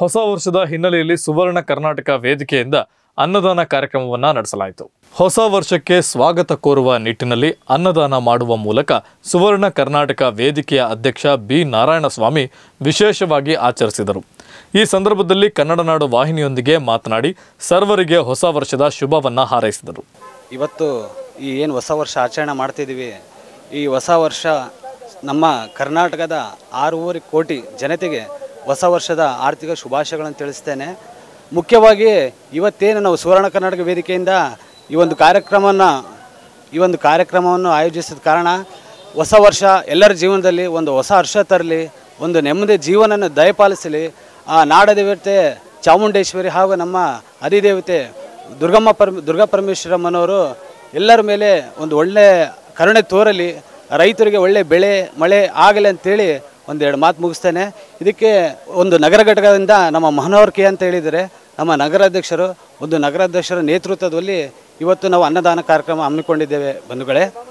ಹೊಸ ವರ್ಷದ ಹಿನ್ನೆಲೆಯಲ್ಲಿ ಸುವರ್ಣ ಕರ್ನಾಟಕ ವೇದಿಕೆಯಿಂದ ಅನ್ನದಾನ ಕಾರ್ಯಕ್ರಮವನ್ನು ನಡೆಸಲಾಯಿತು. ಹೊಸ ವರ್ಷಕ್ಕೆ ಸ್ವಾಗತ ಕೋರುವ ನಿಟ್ಟಿನಲ್ಲಿ ಅನ್ನದಾನ ಮಾಡುವ ಮೂಲಕ ಸುವರ್ಣ ಕರ್ನಾಟಕ ವೇದಿಕೆಯ ಅಧ್ಯಕ್ಷ ಬಿ ನಾರಾಯಣಸ್ವಾಮಿ ವಿಶೇಷವಾಗಿ ಆಚರಿಸಿದರು. ಈ ಸಂದರ್ಭದಲ್ಲಿ ಕನ್ನಡ ನಾಡು ವಾಹಿನಿಯೊಂದಿಗೆ ಮಾತನಾಡಿ ಸರ್ವರಿಗೆ ಹೊಸ ವರ್ಷದ ಶುಭವನ್ನು ಹಾರೈಸಿದರು. ಇವತ್ತು ಏನು ಹೊಸ ವರ್ಷ ಆಚರಣೆ ಮಾಡ್ತಿದ್ದೀವಿ, ಈ ಹೊಸ ವರ್ಷ ನಮ್ಮ ಕರ್ನಾಟಕದ 6.5 ಕೋಟಿ ಜನತೆಗೆ ಹೊಸ ವರ್ಷದ ಆರ್ಥಿಕ ಶುಭಾಶಯಗಳನ್ನು ತಿಳಿಸ್ತೇನೆ. ಮುಖ್ಯವಾಗಿ ಇವತ್ತೇನು ನಾವು ಸುವರ್ಣ ಕರ್ನಾಟಕ ವೇದಿಕೆಯಿಂದ ಈ ಒಂದು ಕಾರ್ಯಕ್ರಮವನ್ನು ಆಯೋಜಿಸಿದ ಕಾರಣ ಹೊಸ ವರ್ಷ ಎಲ್ಲರ ಜೀವನದಲ್ಲಿ ಒಂದು ಹೊಸ ಹರ್ಷ ತರಲಿ, ಒಂದು ನೆಮ್ಮದಿ ಜೀವನವನ್ನು ದಯಪಾಲಿಸಲಿ. ಆ ನಾಡದೇವತೆ ಚಾಮುಂಡೇಶ್ವರಿ ಹಾಗೂ ನಮ್ಮ ಅಧಿದೇವತೆ ದುರ್ಗಾ ಪರಮೇಶ್ವರಮ್ಮನವರು ಎಲ್ಲರ ಮೇಲೆ ಒಂದು ಒಳ್ಳೆ ಕರುಣೆ ತೋರಲಿ, ರೈತರಿಗೆ ಒಳ್ಳೆ ಬೆಳೆ ಮಳೆ ಆಗಲಿ ಅಂತೇಳಿ ಒಂದೆರಡು ಮಾತು ಮುಗಿಸ್ತೇನೆ. ಇದಕ್ಕೆ ಒಂದು ನಗರ ಘಟಕದಿಂದ ನಮ್ಮ ಮಹನೋರ್ ಕೆ ಅಂತ ಹೇಳಿದರೆ ನಮ್ಮ ನಗರಾಧ್ಯಕ್ಷರ ನೇತೃತ್ವದಲ್ಲಿ ಇವತ್ತು ನಾವು ಅನ್ನದಾನ ಕಾರ್ಯಕ್ರಮ ಹಮ್ಮಿಕೊಂಡಿದ್ದೇವೆ ಬಂಧುಗಳೇ.